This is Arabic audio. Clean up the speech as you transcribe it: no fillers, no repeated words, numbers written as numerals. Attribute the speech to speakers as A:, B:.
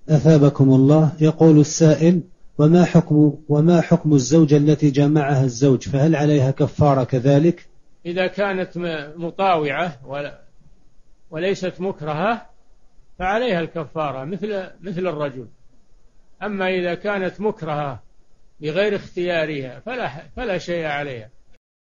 A: أثابكم الله. يقول السائل: وما حكم الزوجة التي جامعها الزوج، فهل عليها كفارة كذلك؟
B: إذا كانت مطاوعة وليست مكرهة فعليها الكفارة مثل الرجل. أما إذا كانت مكرهة بغير اختيارها فلا شيء عليها.